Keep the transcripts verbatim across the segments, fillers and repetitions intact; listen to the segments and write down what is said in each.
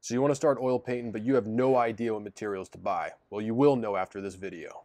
So you want to start oil painting, but you have no idea what materials to buy. Well, you will know after this video.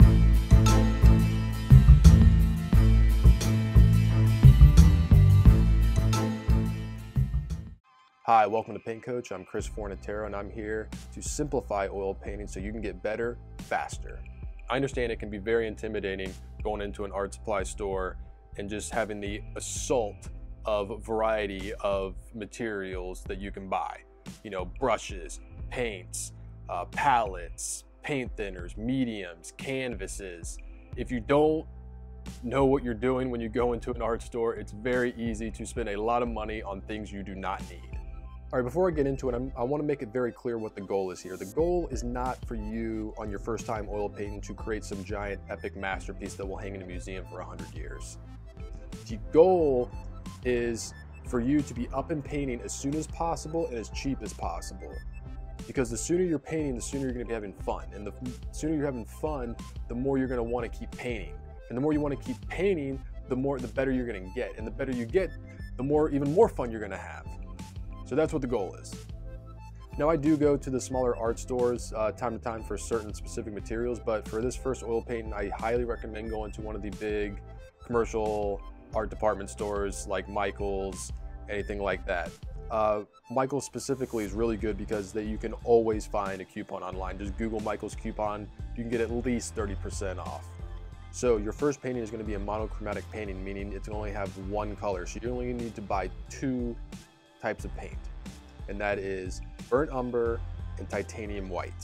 Hi, welcome to Paint Coach. I'm Chris Fornatero, and I'm here to simplify oil painting so you can get better faster. I understand it can be very intimidating going into an art supply store and just having the assault of variety of materials that you can buy. You know, brushes, paints, uh, palettes, paint thinners, mediums, canvases. If you don't know what you're doing when you go into an art store, it's very easy to spend a lot of money on things you do not need. All right, before I get into it, I'm, I want to make it very clear what the goal is here. The goal is not for you on your first time oil painting to create some giant epic masterpiece that will hang in a museum for a hundred years. The goal is for you to be up and painting as soon as possible and as cheap as possible. Because the sooner you're painting, the sooner you're gonna be having fun. And the sooner you're having fun, the more you're gonna wanna keep painting. And the more you wanna keep painting, the more, the better you're gonna get. And the better you get, the more, even more fun you're gonna have. So that's what the goal is. Now I do go to the smaller art stores uh, time to time for certain specific materials, but for this first oil painting, I highly recommend going to one of the big commercial art department stores like Michael's, anything like that. Uh, Michael's specifically is really good because that you can always find a coupon online. Just Google Michael's coupon, you can get at least thirty percent off. So your first painting is going to be a monochromatic painting, meaning it's going to only have one color. So you only need to buy two types of paint, and that is burnt umber and titanium white.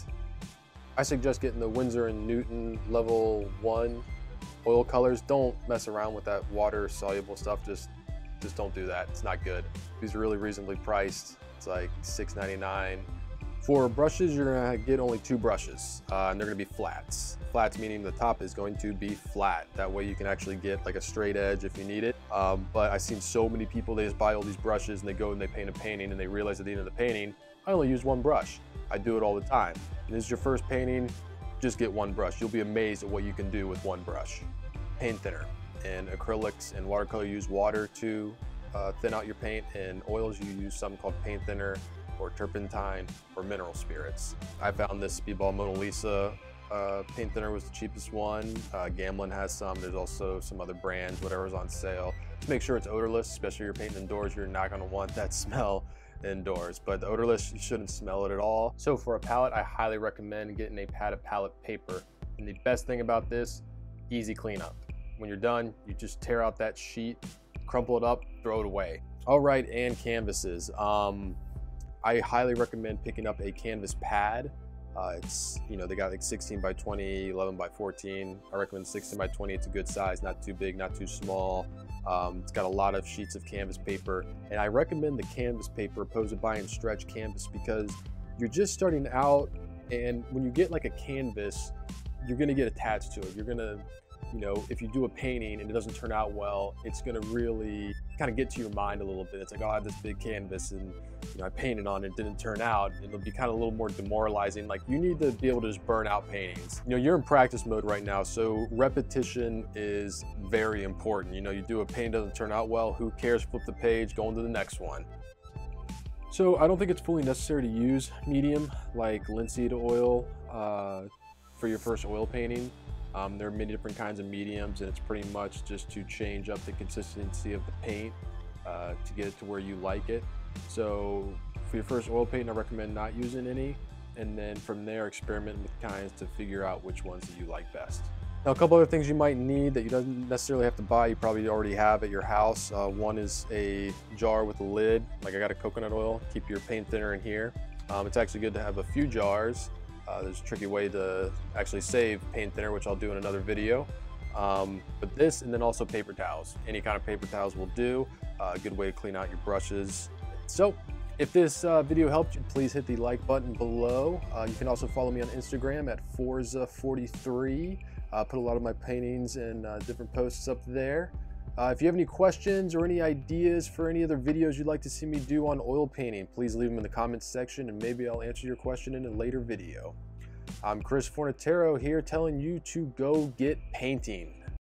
I suggest getting the Winsor and Newton level one oil colors. Don't mess around with that water soluble stuff. Just just don't do that. It's not good. These are really reasonably priced. It's like six ninety-nine. For brushes, you're gonna get only two brushes, uh, and they're gonna be flats. Flats meaning the top is going to be flat. That way you can actually get like a straight edge if you need it. Um, but I've seen so many people, they just buy all these brushes and they go and they paint a painting and they realize at the end of the painting, I only use one brush. I do it all the time. And this is your first painting, just get one brush. You'll be amazed at what you can do with one brush. Paint thinner. And acrylics and watercolor, you use water to uh, thin out your paint, and oils you use something called paint thinner or turpentine or mineral spirits. I found this Speedball Mona Lisa uh, paint thinner was the cheapest one. Uh, Gamblin has some. There's also some other brands, whatever's on sale. Just make sure it's odorless, especially if you're painting indoors. You're not gonna want that smell indoors, but the odorless, you shouldn't smell it at all. So for a palette, I highly recommend getting a padded palette paper. And the best thing about this, easy cleanup. When you're done, you just tear out that sheet, crumple it up, throw it away. All right, and canvases. Um, I highly recommend picking up a canvas pad. Uh, it's, you know, they got like sixteen by twenty, eleven by fourteen. I recommend sixteen by twenty. It's a good size, not too big, not too small. Um, it's got a lot of sheets of canvas paper. And I recommend the canvas paper opposed to buying stretch canvas because you're just starting out, and when you get like a canvas, you're gonna get attached to it. You're gonna, you know, if you do a painting and it doesn't turn out well, it's gonna really kind of get to your mind a little bit. It's like, oh, I have this big canvas and, you know, I painted on it, it didn't turn out. It'll be kind of a little more demoralizing. Like, you need to be able to just burn out paintings. You know, you're in practice mode right now, so repetition is very important. You know, you do a painting, doesn't turn out well, who cares? Flip the page, go on to the next one. So I don't think it's fully necessary to use medium like linseed oil uh, for your first oil painting. Um, there are many different kinds of mediums, and it's pretty much just to change up the consistency of the paint uh, to get it to where you like it. So for your first oil painting, I recommend not using any, and then from there experiment with kinds to figure out which ones that you like best. Now, a couple other things you might need that you don't necessarily have to buy, you probably already have at your house. Uh, one is a jar with a lid. Like, I got a coconut oil, keep your paint thinner in here. Um, it's actually good to have a few jars. Uh, there's a tricky way to actually save paint thinner, which I'll do in another video. Um, but this, and then also paper towels. Any kind of paper towels will do. Uh, a good way to clean out your brushes. So if this uh, video helped you, please hit the like button below. Uh, you can also follow me on Instagram at Forza forty-three. I uh, put a lot of my paintings and uh, different posts up there. Uh, if you have any questions or any ideas for any other videos you'd like to see me do on oil painting, please leave them in the comments section and maybe I'll answer your question in a later video. I'm Chris Fornatero here telling you to go get painting.